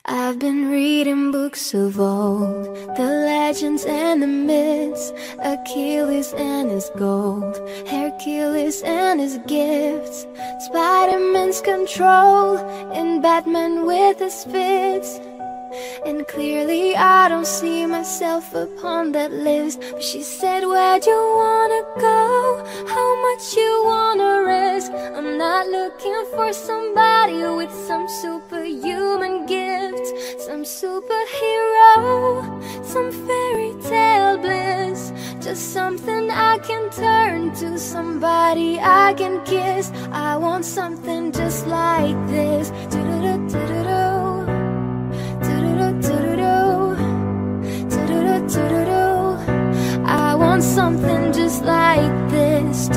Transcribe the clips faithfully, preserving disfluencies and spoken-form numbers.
I've been reading books of old, the legends and the myths, Achilles and his gold, Hercules and his gifts, Spider-Man's control, and Batman with his fits. And clearly I don't see myself upon that list. But she said, where'd you wanna go? How much you wanna risk? I'm not looking for somebody with some superhuman gifts, some superhero, some fairy tale bliss. Just something I can turn to, somebody I can kiss. I want something just like this. Do-do-do-do-do-do. I want something just like this.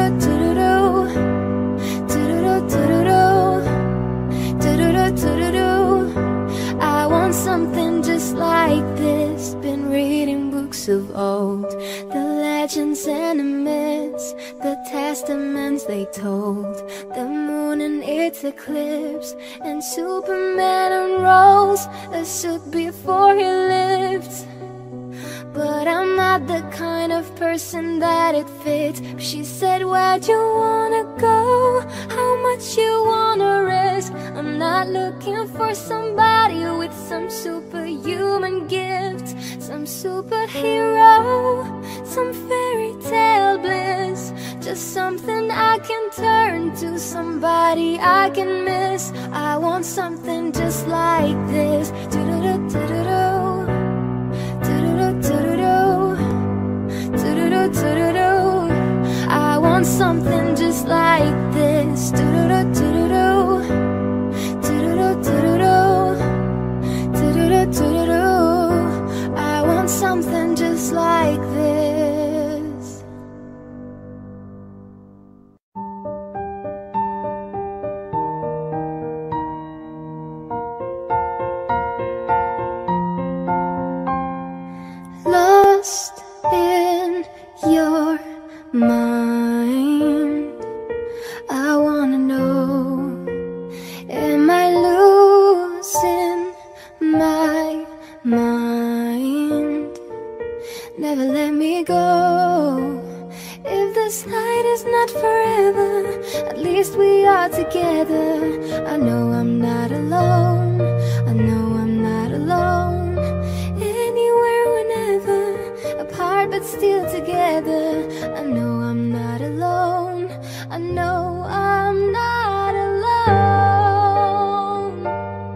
I want something just like this. Been reading books of old, the legends and the myths, the testaments they told, the moon and its eclipse, and Superman unrolls a suit before he lifts. But I'm not the kind of person that it fits. She said, where'd you wanna go? How much you wanna risk? I'm not looking for somebody with some superhuman gifts, some superhero, some fairy tale bliss. Just something I can turn to, somebody I can miss. I want something just like this. Do-do-do-do-do-do. I want something just like this. I want something just like this. Lost in your mind, I wanna know, am I losing my mind? Never let me go. If this night is not forever, at least we are together. I know I'm not alone, I know I'm not alone. Anywhere, whenever, apart but still together. I know I'm not alone, I know I'm not alone.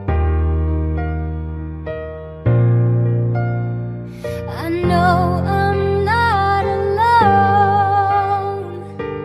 I know I'm not alone.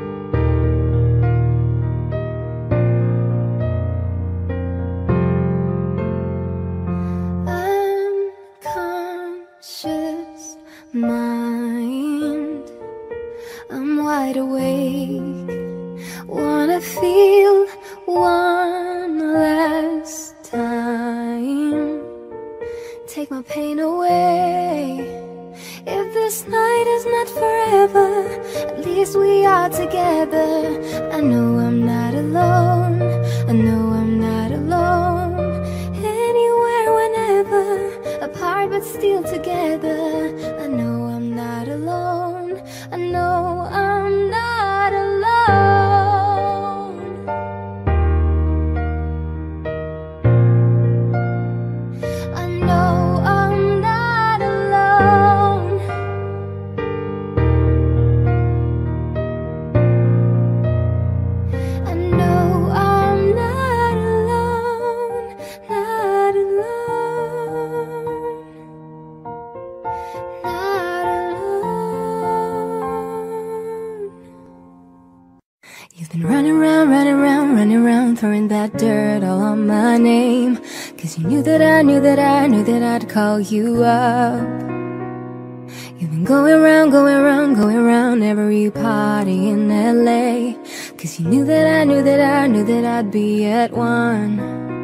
Unconscious mind, I'm wide awake, wanna feel one last time. Take my pain away. If this night is not forever, at least we are together. I know I'm not alone, I know I'm not alone. Anywhere, whenever, apart but still together. I know I'm not alone, I know I'm not alone. I know I'm not alone. I know I'm not alone, not alone, not alone. You've been running around, running around, running around, throwing that dirt all on my name. Cause you knew that I knew that I knew that I'd call you up. You've been going around, going around, going around every party in L A. Cause you knew that I knew that I knew that I'd be at one.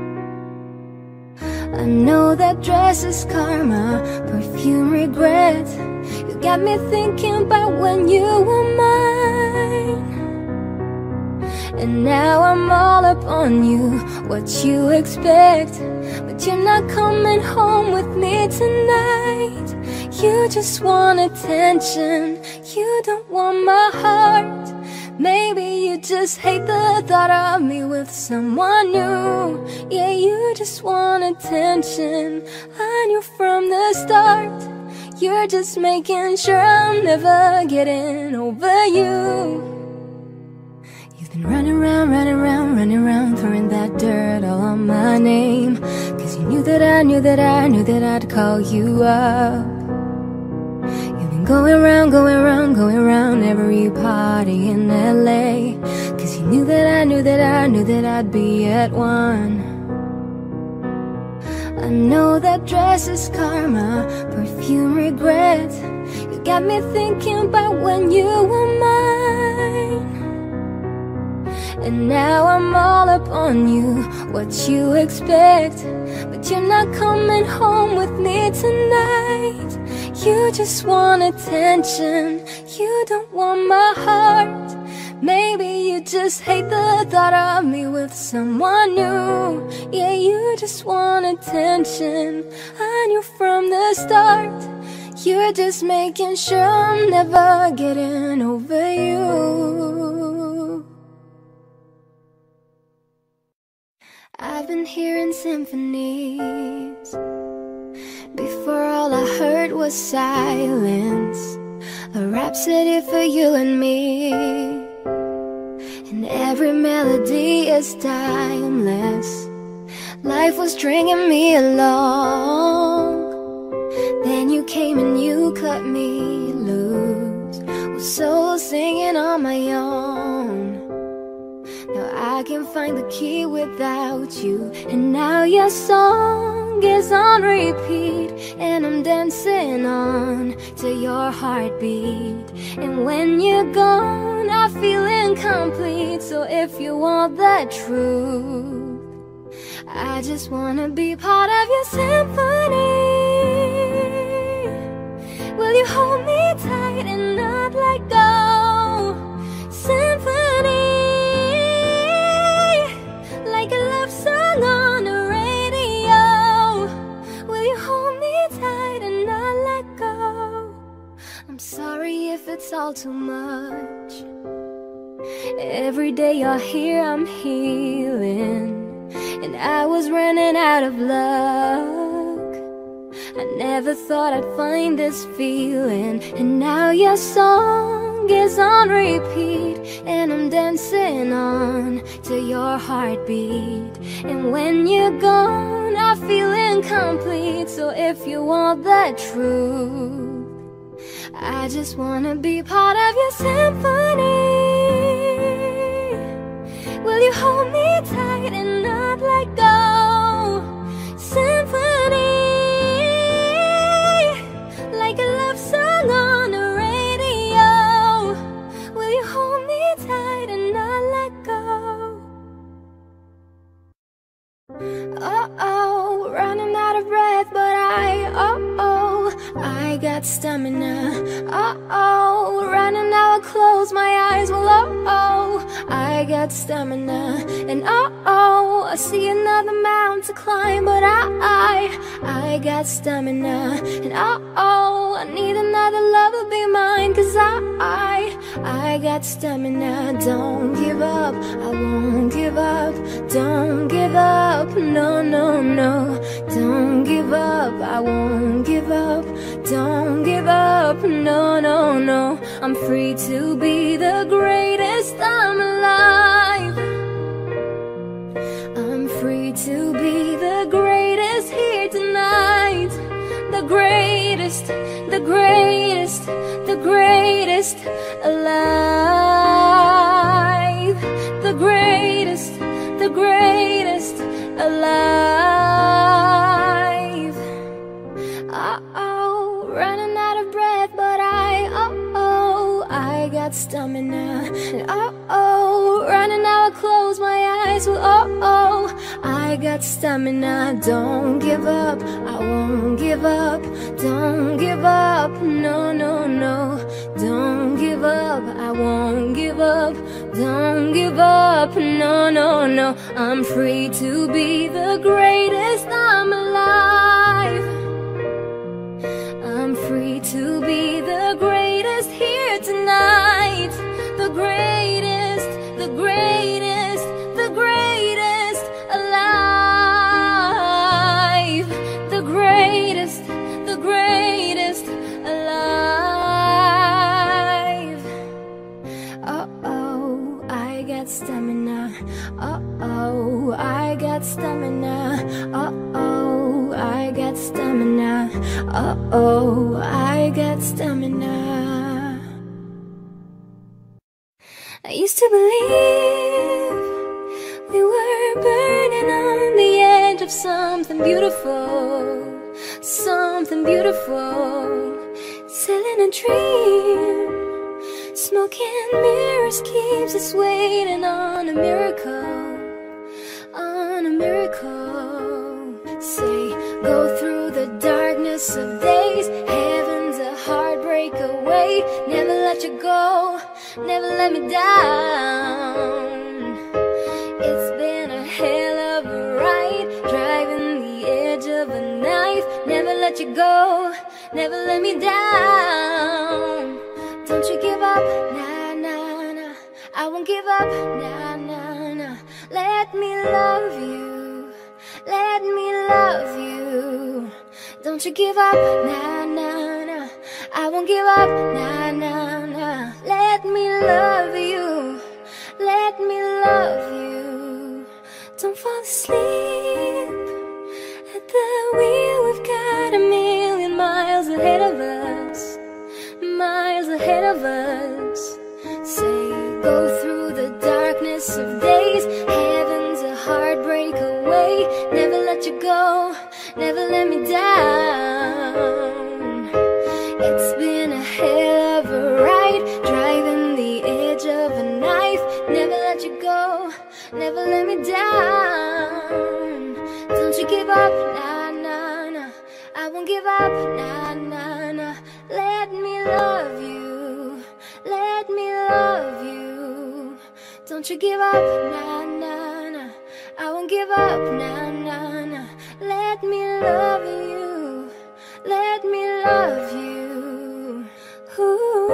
I know that dress is karma, perfume regret. You got me thinking about when you were mine. And now I'm all up on you, what you expect. But you're not coming home with me tonight. You just want attention, you don't want my heart. Maybe you just hate the thought of me with someone new. Yeah, you just want attention, I knew from the start. You're just making sure I'm never getting over you. You've been running around, running around, running around, throwing that dirt all on my name. Cause you knew that I knew that I knew that I'd call you up. You've been going around, going around, going around every party in L A. Cause you knew that I knew that I knew that I'd be at one. I know that dress is karma, perfume regret. You got me thinking about when you were mine. And now I'm all up on you, what you expect. But you're not coming home with me tonight. You just want attention, you don't want my heart. Maybe you just hate the thought of me with someone new. Yeah, you just want attention, I knew from the start. You're just making sure I'm never getting over you. I've been hearing symphonies. Before all I heard was silence, a rhapsody for you and me. And every melody is timeless. Life was stringing me along. Then you came and you cut me loose, was solo singing on my own. Now I can find the key without you. And now your song is on repeat, and I'm dancing on to your heartbeat. And when you're gone, I feel incomplete. So if you want the truth, I just wanna be part of your symphony. Will you hold me tight and not let go? Symphony, like a love song on the radio. Will you hold me tight and not let go? I'm sorry if it's all too much. Every day you're here, I'm healing. And I was running out of luck. I never thought I'd find this feeling. And now your song is on repeat, and I'm dancing on to your heartbeat. And when you're gone, I feel incomplete. So if you want the truth, I just wanna be part of your symphony. Will you hold me tight and not let go? Symphony, like a love song on the radio. Will you hold me tight and not let go? Uh-oh, running out of breath, but I, uh-oh, I got stamina. Uh-oh, running now I close my eyes, well, uh-oh, I got stamina. And uh-oh, I see another mountain to climb, but I, I, I got stamina. And uh-oh, I need another lover be mine, cause I, I, I got stamina. Don't give up, I won't give up. Don't give up, no, no, no. Don't give up, I won't give up. Don't give up, no, no, no. I'm free to be the greatest, I'm alive. I'm free to be the greatest here tonight. The greatest, the greatest, the greatest alive. The greatest, the greatest alive. Uh-oh, running out of breath, but I, uh-oh, I got stamina. And uh-oh, running now I close my eyes, well, uh-oh, I got stamina. Don't give up, I won't give up. Don't give up, no, no, no. Don't give up, I won't give up. don't give up, no, no, no. I'm free to be the greatest, I'm alive. I'm free to be the greatest here tonight. The greatest, the greatest, the greatest alive. The greatest, the greatest alive. Uh-oh, I got stamina. Uh-oh, I got stamina. Uh-oh, I got stamina. Uh-oh, I got stamina. I used to believe we were burning on the edge of something beautiful, something beautiful, selling a dream. Smoking mirrors keeps us waiting on a miracle, on a miracle. Say, go through the darkness of days, heaven's a heartbreak away. Never let you go, never let me down. It's been a hell of a ride, driving the edge of a knife. Never let you go, never let me down. Don't you give up, nah, nah, nah. I won't give up, nah, nah, nah. Let me love you, let me love you. Don't you give up, nah, nah, nah. I won't give up, nah, nah, nah. Let me love you, let me love you. Don't fall asleep at the wheel. We've got a million miles ahead of us, miles ahead of us. Say, go through the darkness of days, heaven's a heartbreak away. Never let you go, never let me down. It's been a hell of a ride, driving the edge of a knife. Never let you go, never let me down. Don't you give up, nah, nah, nah. I won't give up, nah, nah, nah. Let me love you, let me love you. Don't you give up, nah, nah, nah. I won't give up, nah, nah, nah. Let me love you, let me love you. Ooh,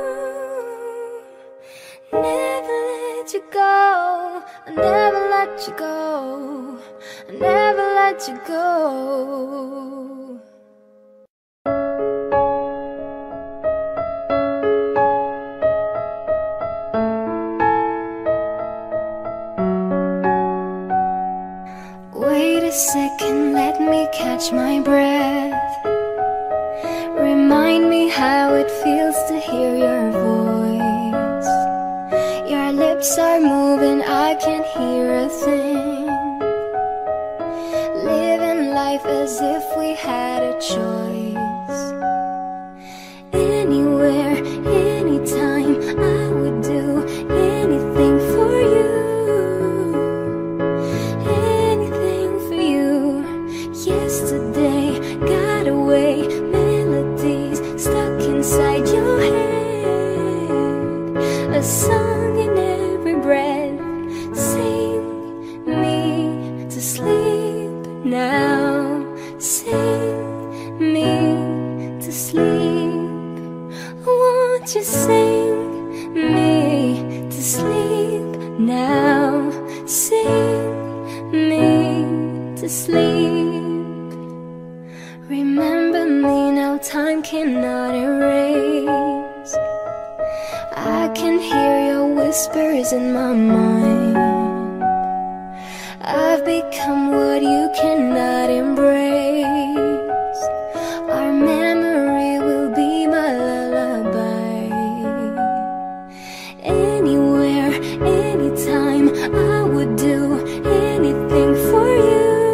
never let you go, I never let you go, I never let you go. Wait a second, let me catch my breath. Remind me how it feels to hear your voice. Your lips are moving, I can't hear a thing. Living life as if we had a choice. Anywhere, anytime, I would do anything for you. Yesterday got away, melodies stuck inside your head. A song in every breath, sing me to sleep now. Sing me to sleep. Won't you sing me to sleep now? Sing me to sleep. Remember me now, time cannot erase. I can hear your whispers in my mind. I've become what you cannot embrace. Our memory will be my lullaby. Anywhere, anytime, I would do anything for you.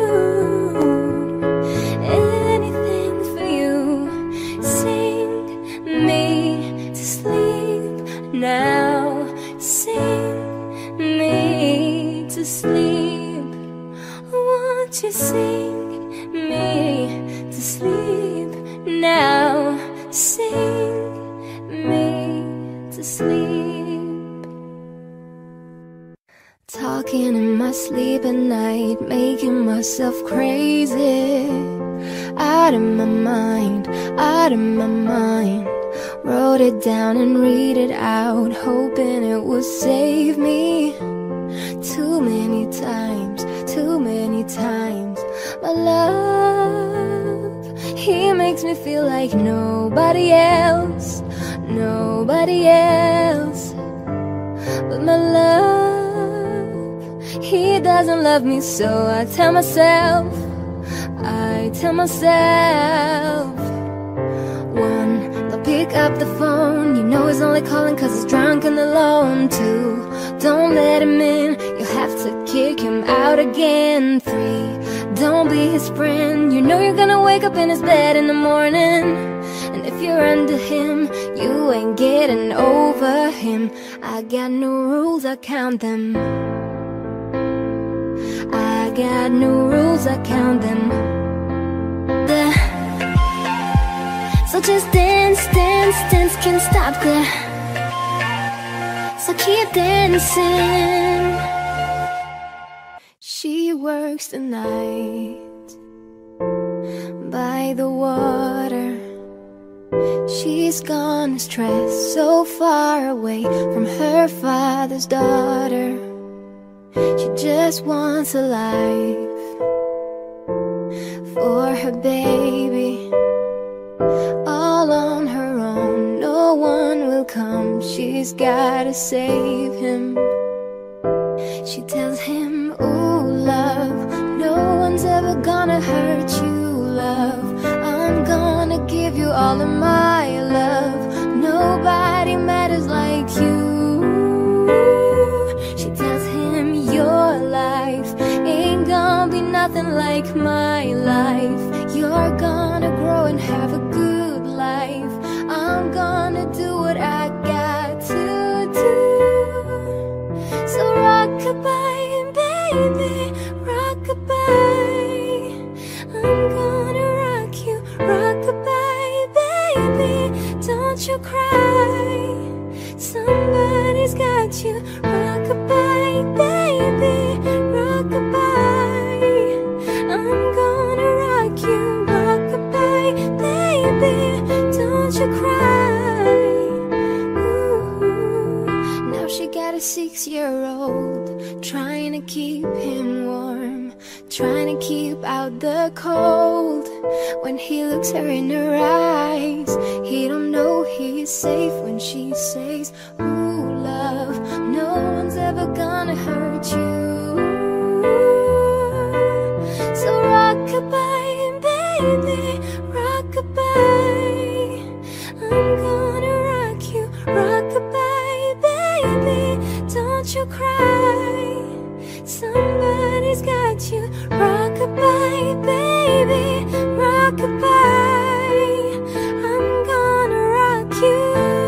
Now, sing me to sleep. Won't you sing me to sleep now? Sing me to sleep. sleep at night, making myself crazy. Out of my mind, out of my mind. Wrote it down and read it out, hoping it would save me. Too many times, too many times. My love, he makes me feel like nobody else, nobody else. But my love, he doesn't love me, so I tell myself, I tell myself. One, don't pick up the phone, you know he's only calling cause he's drunk and alone. Two, don't let him in, you'll have to kick him out again. Three, don't be his friend, you know you're gonna wake up in his bed in the morning. And if you're under him, you ain't getting over him. I got no rules, I count them. I got no rules, I count them. The So just dance, dance, dance, can't stop the So keep dancing. She works the night by the water. She's gone astray, so far away from her father's daughter. She just wants a life for her baby, all on her own. No one will come, she's gotta save him. She tells him, ooh, love, no one's ever gonna hurt you, love. I'm gonna give you all of my love. Nobody matters like you. She tells him, your life ain't gonna be nothing like my life. You're gonna grow and have a good life. I'm gonna do what I got to do. So rock-a-bye, baby, rock-a-bye. I'm gonna rock you, rock-a-bye, baby. Don't you cry, somebody's got you. Rock-a-bye, baby, rock-a-bye. I'm gonna rock you, rock-a-bye, baby. Don't you cry. Ooh. Now she got a six-year-old, trying to keep him warm, trying to keep out the cold. When he looks her in her eyes, he don't know he's safe when she says, ooh, love, no one's ever gonna hurt you. So rock-a-bye, baby, rock-a-bye. I'm gonna rock you, rock-a-bye, baby. Don't you cry, somebody's got you. Rock-a-bye, baby, rock-a-bye. I'm gonna rock you.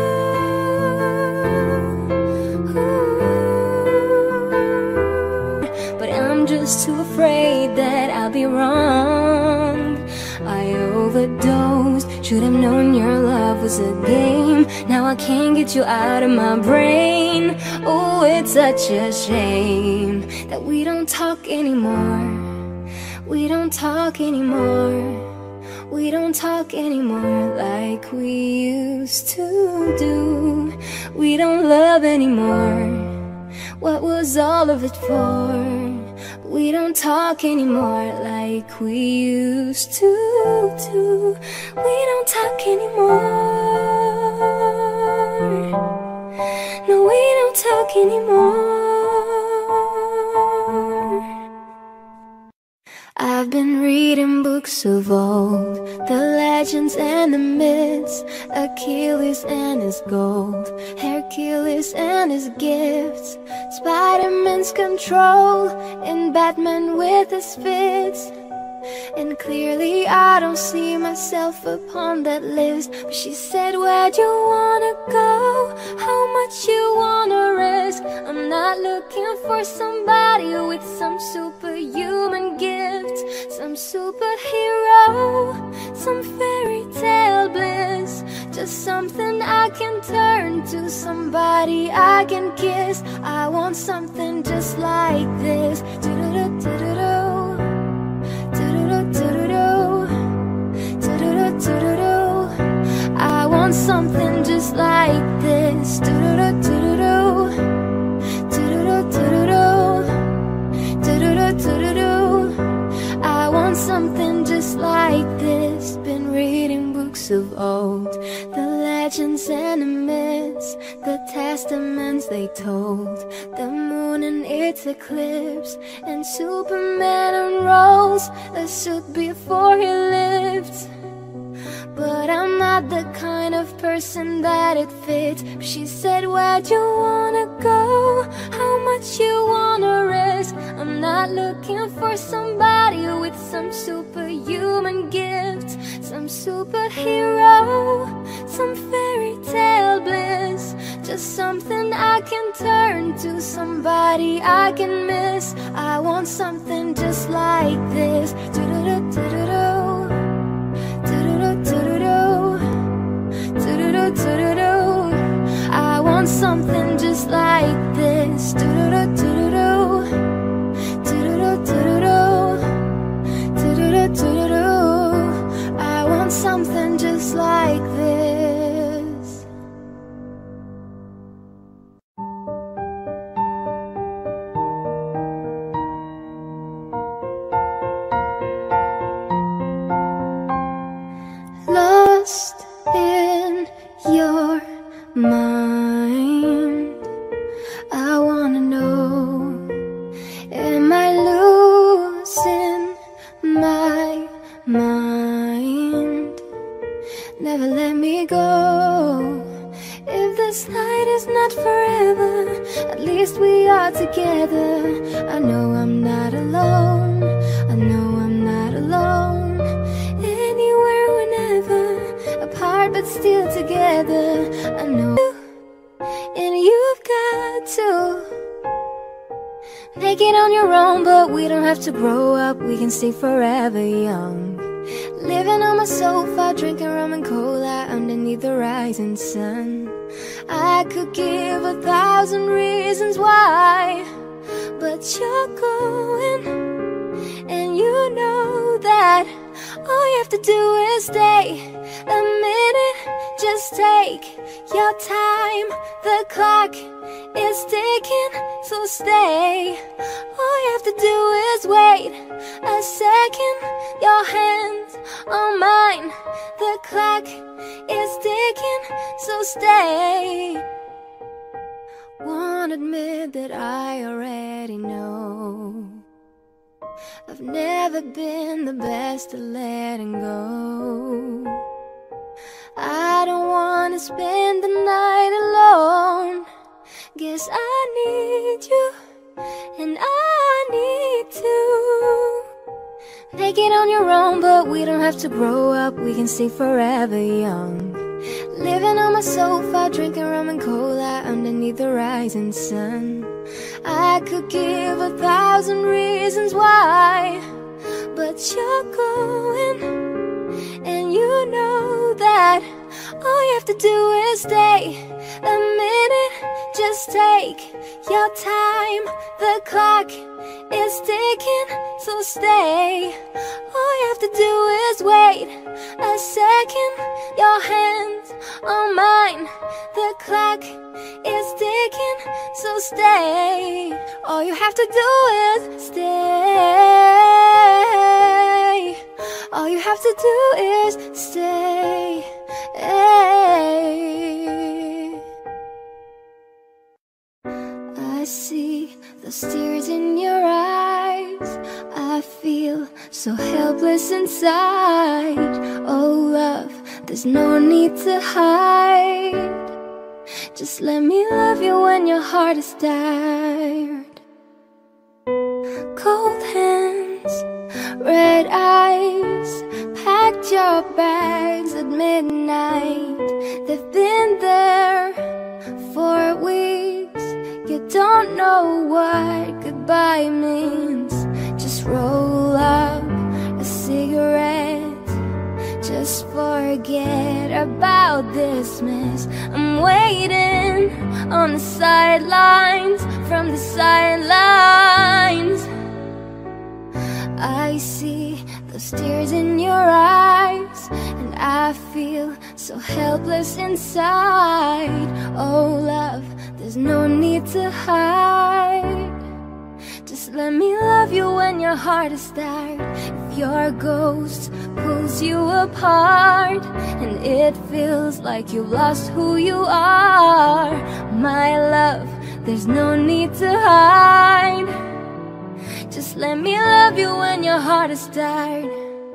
Ooh. But I'm just too afraid that I'll be wrong. I overdosed, should have known your love was a game. Now I can't get you out of my brain. Oh, it's such a shame that we don't talk anymore. We don't talk anymore. We don't talk anymore like we used to do. We don't love anymore. What was all of it for? We don't talk anymore like we used to do. We don't talk anymore. No, we don't talk anymore. I've been reading books of old, the legends and the myths, Achilles and his gold, Hercules and his gifts, Spider-Man's control, and Batman with his fits. And clearly I don't see myself upon that list. But she said, where'd you wanna go? How much you wanna risk? I'm not looking for somebody with some superhuman gift, some superhero, some fairy tale bliss. just something I can turn to, somebody I can kiss. I want something just like this. Do-do-do, do-do-do, do-do-do, do-do-do, do-do-do, do-do-do. I want something just like this. Do-do-do, do-do-do, do-do-do, do-do-do, do-do-do, do-do-do. I want something just like this. Been reading books of old, the legends and the myths, the testaments they told, the moon and its eclipse, and Superman unrolls a suit before he lived. But I'm not the kind of person that it fits. She said, where'd you wanna go? How much you wanna risk? I'm not looking for somebody with some superhuman gifts, some superhero, some fairy tale bliss. Just something I can turn to, somebody I can miss. I want something just like this. Do-do-do, do-do-do, do-do-do. I want something just like this. Do-do-do, do-do-do, do-do-do, do-do-do, do-do-do, do-do-do. I want something just like this. Lost in your mind, I wanna know, am I losing my mind? Never let me go. If this night is not forever, at least we are together. I know I'm not alone, I know I'm not alone. Anywhere, whenever, apart but still together. I know you, and you've got to make it on your own, but we don't have to grow up, we can stay forever young. Living on my sofa, drinking rum and cola underneath the rising sun. I could give a thousand reasons why, but you're going, and you know that all you have to do is stay a minute. Just take your time, the clock is ticking, so stay. All you have to do is wait a second. Your hands on mine, the clock is ticking, so stay. Won't admit that I already know I've never been the best at letting go. I don't wanna spend the night alone. Guess I need you, and I need to make it on your own, but we don't have to grow up, we can stay forever young. Living on my sofa, drinking rum and cola underneath the rising sun. I could give a thousand reasons why, but you're going, and you know that all you have to do is stay a minute. Just take your time, the clock is ticking, so stay. All you have to do is wait a second. Your hands on mine, the clock is ticking, so stay. All you have to do is stay. All you have to do is stay. I see those tears in your eyes. I feel so helpless inside. Oh love, there's no need to hide. Just let me love you when your heart is tired. Cold hands, red eyes, packed your bags at midnight. They've been there for weeks. You don't know what goodbye means. Just roll up a cigarette, just forget about this mess. I'm waiting on the sidelines, from the sidelines. I see those tears in your eyes, and I feel so helpless inside. Oh love, there's no need to hide. Just let me love you when your heart is tired. If your ghost pulls you apart, and it feels like you've lost who you are, my love, there's no need to hide. Just let me love you when your heart is tired.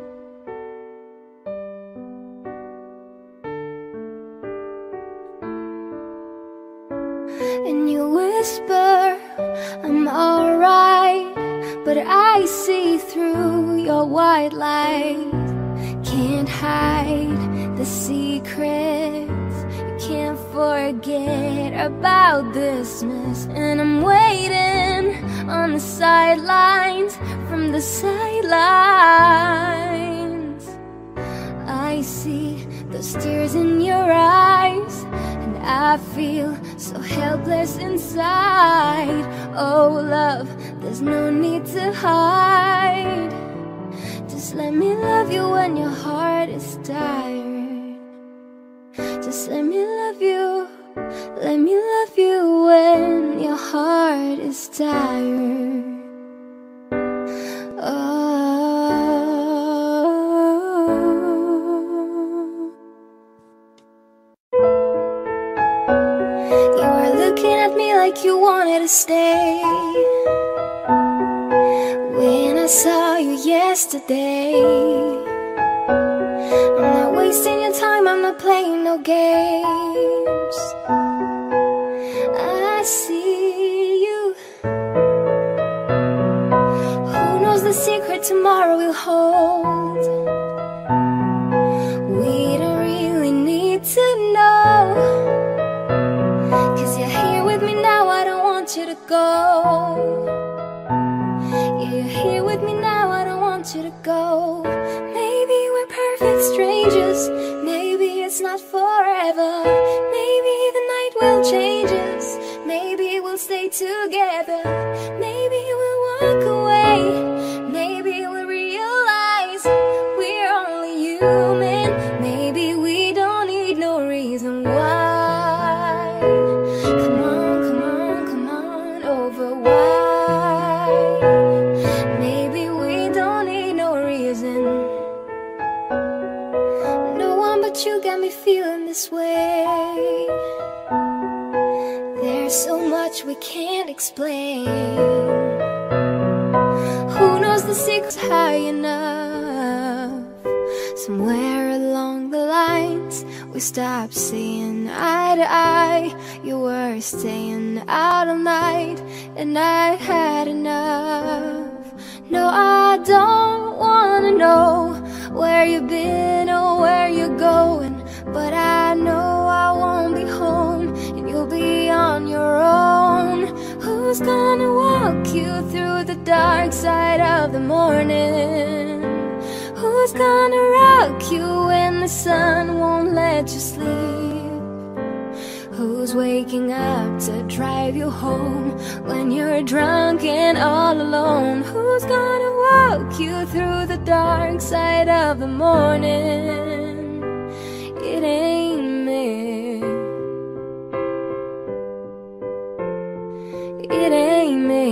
And you whisper, I'm alright, but I see through your white light. Can't hide the secrets, you can't forget about this mess. And I'm waiting on the sidelines, from the sidelines. I see those tears in your eyes, and I feel so helpless inside. Oh love, there's no need to hide. Just let me love you when your heart is tired. Just let me love you, let me love you when your heart is tired. Oh, you were looking at me like you wanted to stay when I saw you yesterday. I'm not wasting your time, I'm not playing no games. I see you. Who knows the secret tomorrow will hold? We don't really need to know, 'cause you're here with me now, I don't want you to go. Yeah, you're here with me now, I don't want you to go. Maybe we're perfect strangers, maybe it's not forever. Maybe the night will change us, maybe we'll stay together. Maybe we'll walk away, maybe we'll realize we're only human. Maybe we don't need no reason why. Come on, come on, come on over why. Maybe we don't need no reason. No one but you got me feeling this way. There's so much we can't explain. Who knows the secret's high enough? Somewhere along the lines we stopped seeing eye to eye. You were staying out all night, and I had enough. No, I don't wanna know where you've been or where you're going, but I know I won't be home and you'll be on your own. Who's gonna walk you through the dark side of the morning? Who's gonna rock you when the sun won't let you sleep? Who's waking up to drive you home when you're drunk and all alone? Who's gonna walk you through the dark side of the morning? It ain't me. It ain't me.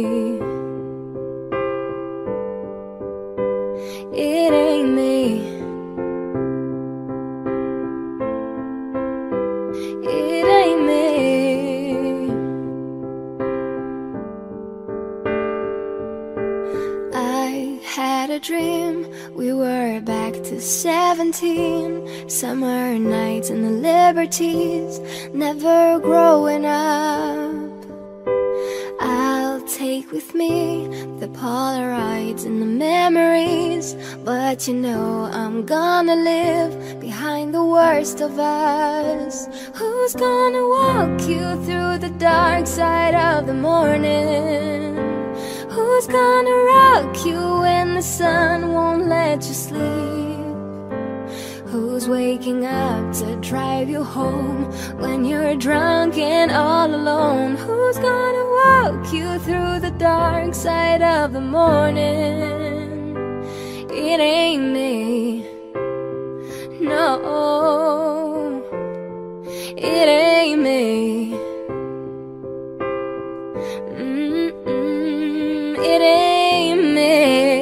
It ain't me. It ain't me. I had a dream, we were back to seventeen. Summer nights and the liberties, never growing up. I'll take with me the Polaroids and the memories, but you know I'm gonna live behind the worst of us. Who's gonna walk you through the dark side of the morning? Who's gonna rock you when the sun won't let you sleep? waking up to drive you home when you're drunk and all alone. Who's gonna walk you through the dark side of the morning? It ain't me, no, it ain't me. Mm-mm, it ain't me.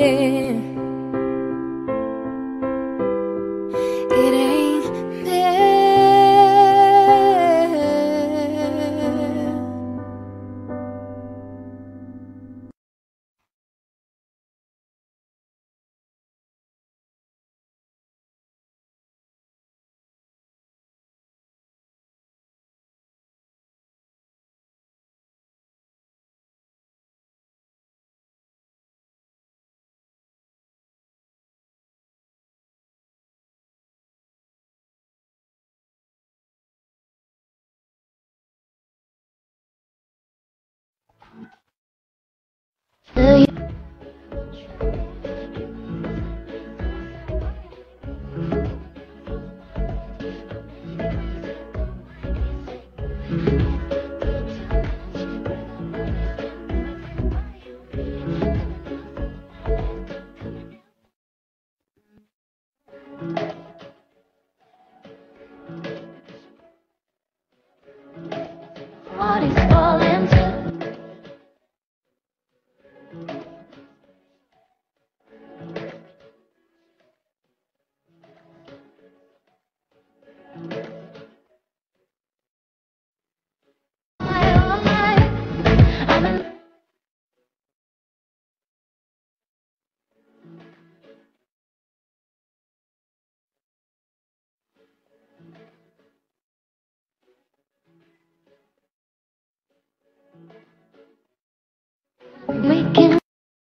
It ain't me. What is falling to? We can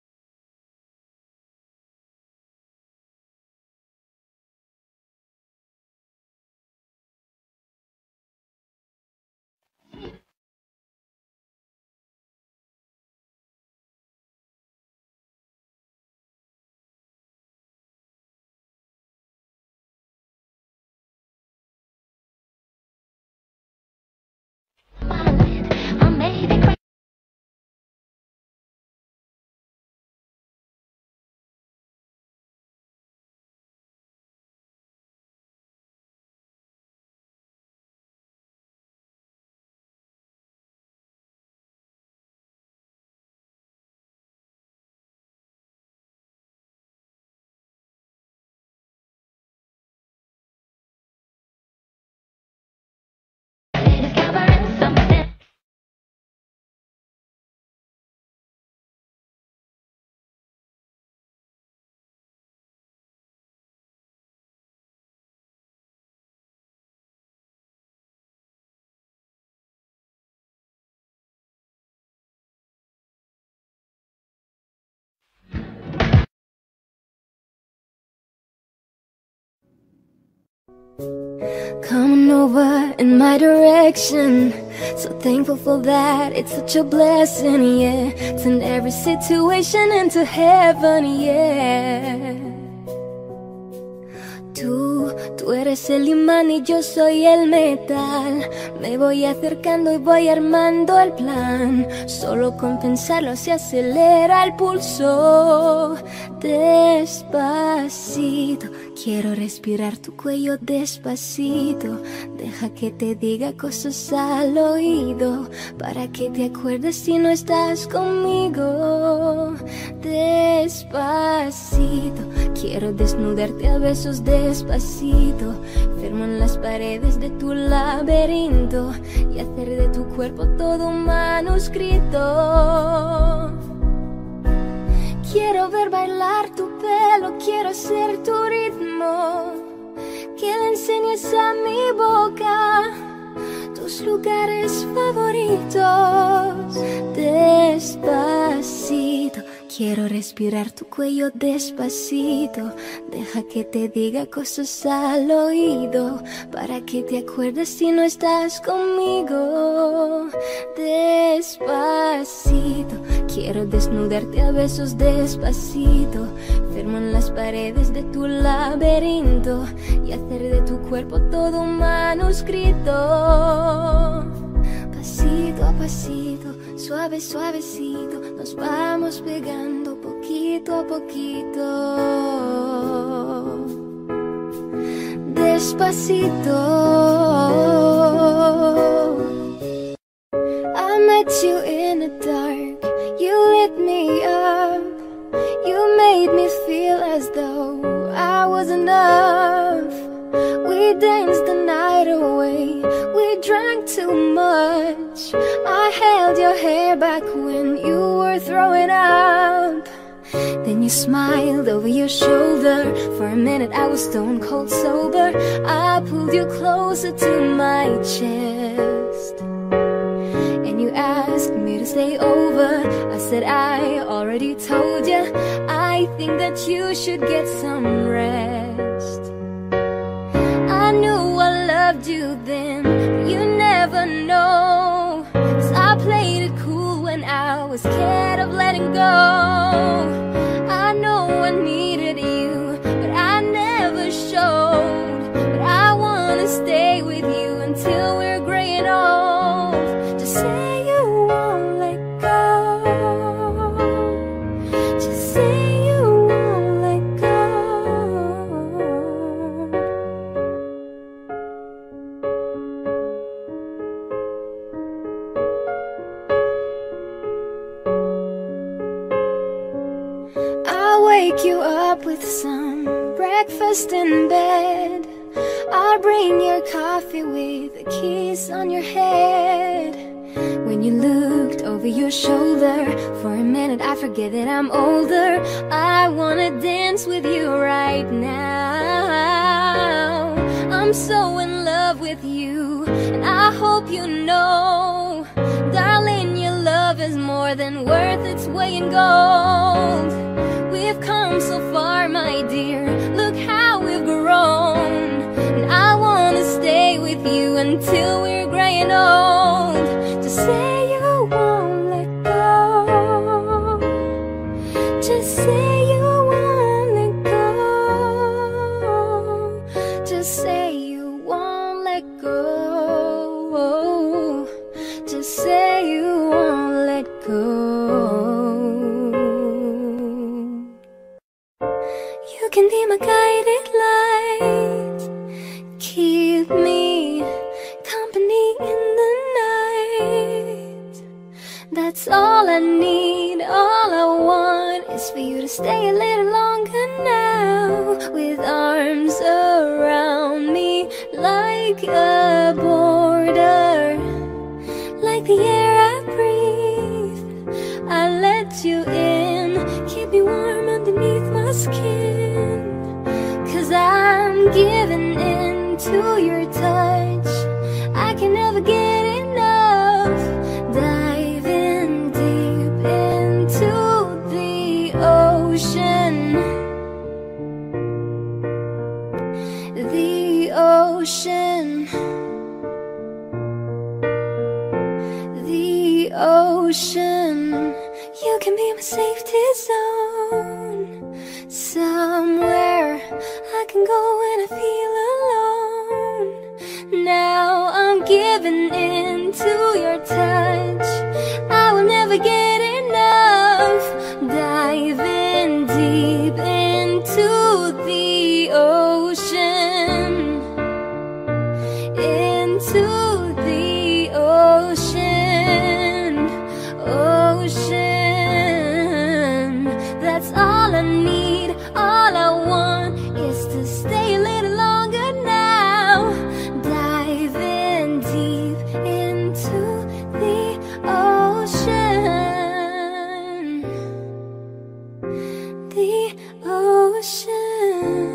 I made it. Discovering something. Coming over in my direction, so thankful for that, it's such a blessing, yeah. Turn every situation into heaven, yeah. Tú, tú eres el imán y yo soy el metal. Me voy acercando y voy armando el plan. Solo con pensarlo se acelera el pulso. Despacito, quiero respirar tu cuello despacito. Deja que te diga cosas al oído, para que te acuerdes si no estás conmigo. Despacito, quiero desnudarte a besos despacito. Firmo en las paredes de tu laberinto y hacer de tu cuerpo todo un manuscrito. Quiero ver bailar tu pelo, quiero ser tu ritmo. Que le enseñes a mi boca tus lugares favoritos. Despacito, quiero respirar tu cuello despacito. Deja que te diga cosas al oído, para que te acuerdes si no estás conmigo. Despacito, quiero desnudarte a besos despacito. enfermo en las paredes de tu laberinto y hacer de tu cuerpo todo un manuscrito. Pasito a pasito, suave, suavecito, nos vamos pegando poquito a poquito. Despacito. I met you in the dark, you lit me up. You made me feel as though I was enough. We danced the night away, we drank too much. I held your hair back when you were throwing up. Then you smiled over your shoulder. For a minute I was stone cold sober. I pulled you closer to my chest, and you asked me to stay over. I said I already told you, I think that you should get some rest. I knew I loved you then, but you never know, 'cause I played it cool when I was scared of letting go. I know I needed you, but I never showed. But I wanna stay with you until we're gray and old. Just say you won't let go. Just say you won't let go. I'll wake you up with some breakfast in bed. I'll bring your coffee with a kiss on your head. When you looked over your shoulder, for a minute I forget that I'm older. I wanna dance with you right now. I'm so in love with you, and I hope you know, darling, your love is more than worth its weight in gold. We've come so far, my dear, look how we've grown. And I wanna stay with you until we're gray and old. Just say you won't let go. Just say you won't let go. Just say you won't let go. Just say you won't let go. You can be my guided light, keep me company in the night. That's all I need, all I want is for you to stay a little longer now. With arms around me like a border, like the air I breathe. I let you in, keep me warm underneath my skin. 'Cause I'm giving in to your touch, I can never get enough. Dive in deep into the ocean, the ocean, the ocean. You can be my safety zone, somewhere I can go when I feel alone. Now I'm giving in to your touch, I will never get enough. Dive in deep into the ocean, into the ocean, ocean. That's all I need, all I want is to stay a little longer now. Dive in deep into the ocean, the ocean.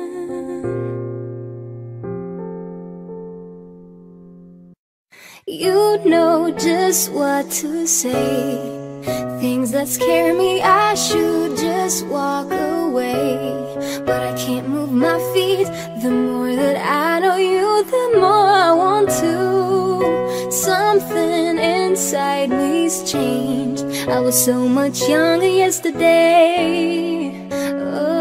You know just what to say, things that scare me, I should just walk away. But I can't move my feet, the more that I know you, the more I want to. Something inside me's changed, I was so much younger yesterday. Oh.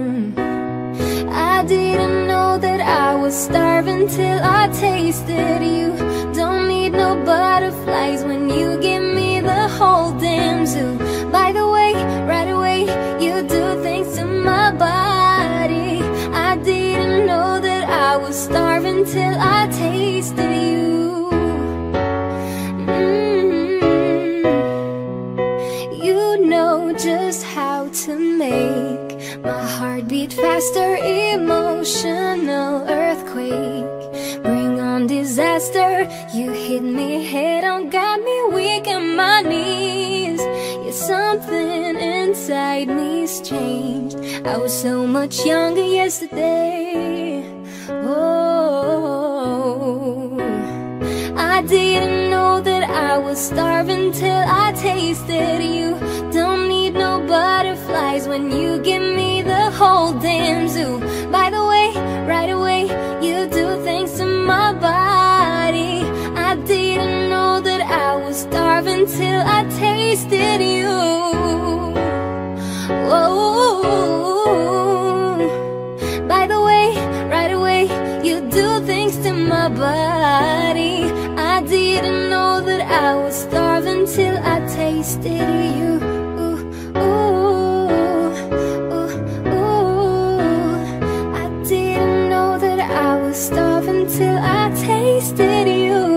I didn't know that I was starving till I tasted you. Don't need no butterflies when you give me the whole damn zoo. By the way, right away, you do things to my body. I didn't know that I was starving till I tasted you. Mm-hmm. You know just how to make my heart beat faster. Emotional earthquake, bring on disaster. You hit me head on, got me weak in my knees. Yeah, something inside me's changed. I was so much younger yesterday. Oh, I didn't know that I was starving till I tasted you. Don't need no butterflies when you give me the whole damn zoo. By the way, right away, you do things to my body. I didn't know that I was starving till I tasted you. Whoa. By the way, right away, you do things to my body. I didn't know that I was starving till I tasted you. Ooh, ooh, ooh, ooh. I didn't know that I was starving till I tasted you.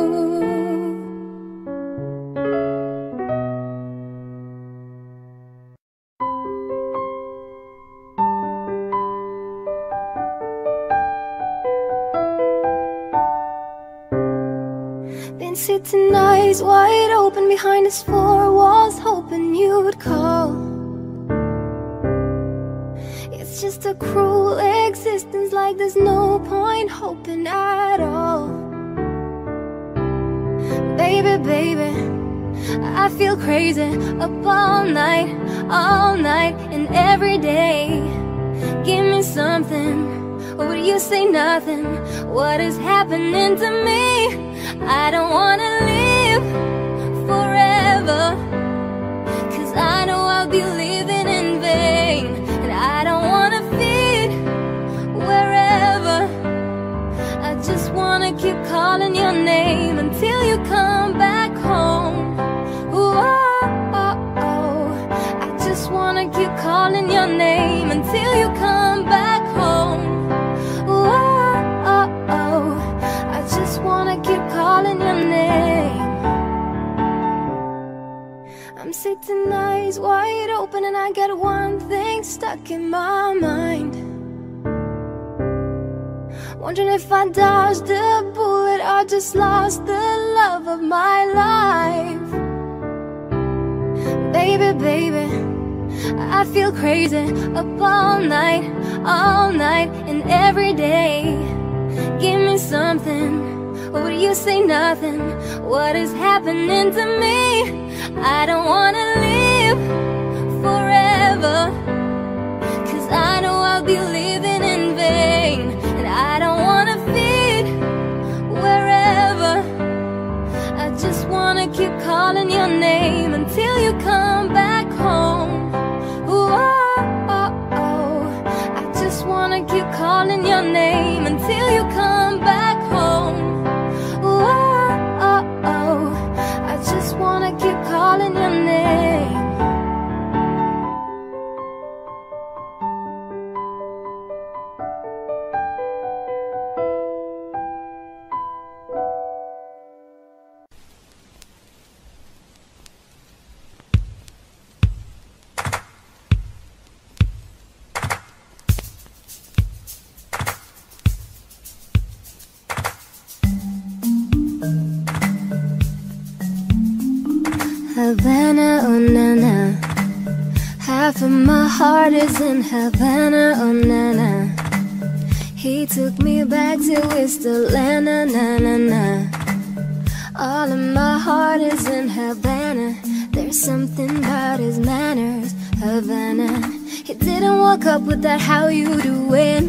Been sitting eyes wide open behind us four walls, hoping you'd call. It's just a cruel existence, like there's no point hoping at all. Baby, baby, I feel crazy up all night, all night and every day. Give me something, or would you say nothing? What is happening to me? I don't wanna live forever, 'cause I know I'll be living in vain. And I don't wanna feed wherever. I just wanna keep calling your name until you come back home. Ooh, oh, oh, oh. I just wanna keep calling your name until you come back home. Ooh, oh, oh, oh. I just wanna keep calling your name. I'm sitting eyes wide open and I got one thing stuck in my mind. Wondering if I dodged the bullet or just lost the love of my life. Baby, baby, I feel crazy up all night, all night and every day. Give me something, or would you say nothing? What is happening to me? I don't wanna live forever, 'cause I know I'll be living in vain. And I don't wanna feed wherever. I just wanna keep calling your name until you come back home. Ooh, oh, oh, oh. I just wanna keep calling your name until you come back home. Ooh, oh, oh, oh. I just wanna keep calling your name. Havana, oh na na. Half of my heart is in Havana, oh na na. He took me back to East Atlanta, na na na. All of my heart is in Havana. There's something about his manners, Havana. He didn't walk up with that how you doing.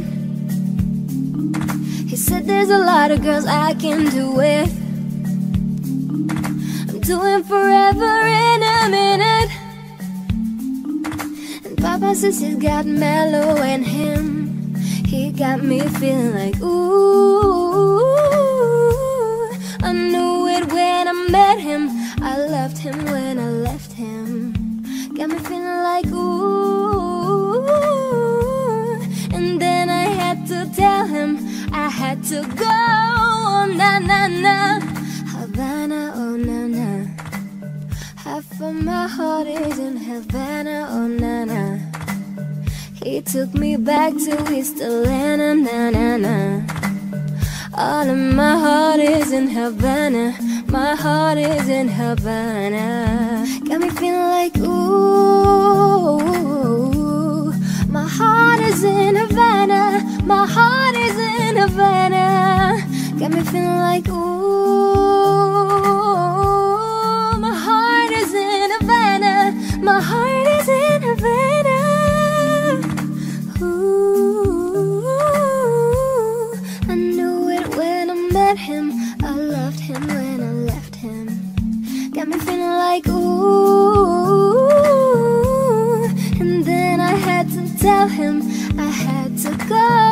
He said there's a lot of girls I can do it. I'm doing forever in a minute. And Papa says he's got mellow in him. He got me feeling like ooh. I knew it when I met him. I loved him when I left him. Got me feeling like ooh. And then I had to tell him I had to go. Oh, na na na, Havana, oh na na. Half of my heart is in Havana, oh na na. He took me back to East Atlanta, na na na. All of my heart is in Havana. My heart is in Havana. Got me feeling like ooh. My heart is in Havana. My heart is in Havana. Got me feeling like ooh. My heart is in Havana. My heart is in Havana. Ooh, I knew it when I met him. I loved him when I left him. Got me feeling like ooh. And then I had to tell him I had to go.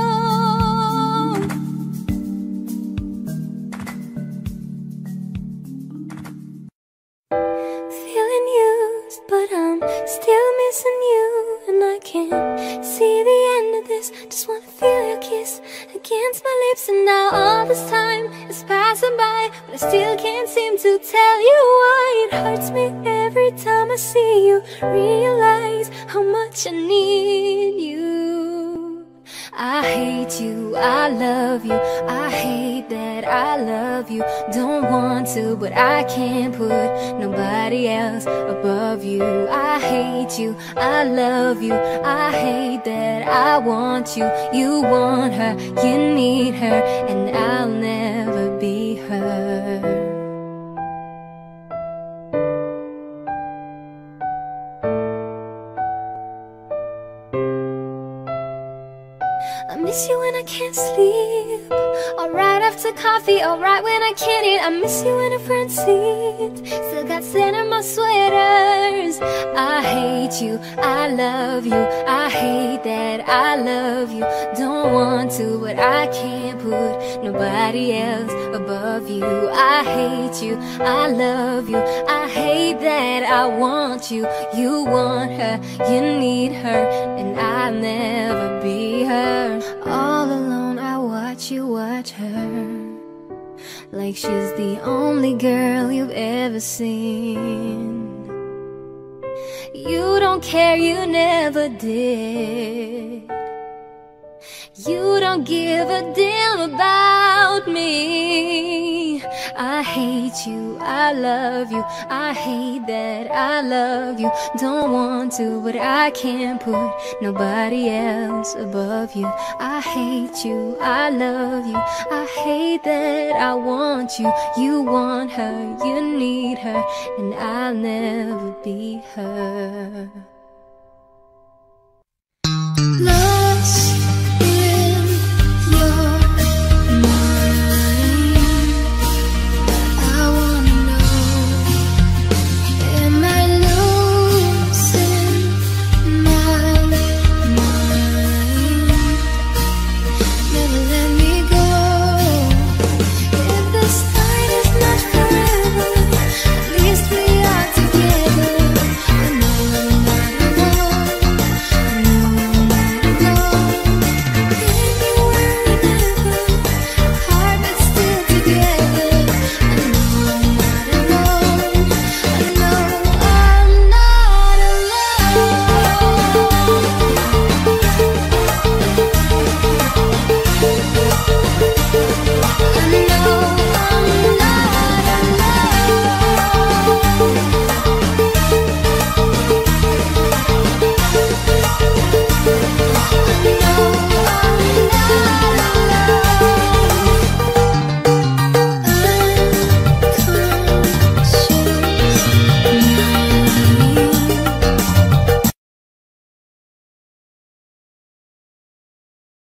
Feeling used, but I'm still missing you. And I can't see the end of this. Just wanna feel your kiss against my lips. And now all this time is passing by, but I still can't seem to tell you why. It hurts me every time I see you. Realize how much I need you. I hate you, I love you. I hate that I love you. Don't want to, but I can't put nobody else above you. I hate you, I love you. I hate that I want you. You want her, you need her, and I'll never be her. I miss you when I can't sleep, or right after coffee, or right when I can't eat. I miss you in the front seat, still got sand in my sweaters. I hate you, I love you. I hate that I love you. Don't want to, but I can't put nobody else above you. I hate you, I love you. I hate that I want you. You want her, you need her, and I'll never be her. All alone I watch you watch her, like she's the only girl you've ever seen. You don't care, you never did. You don't give a damn about me. I hate you, I love you. I hate that I love you. Don't want to, but I can't put nobody else above you. I hate you, I love you. I hate that I want you. You want her, you need her, and I'll never be her. Love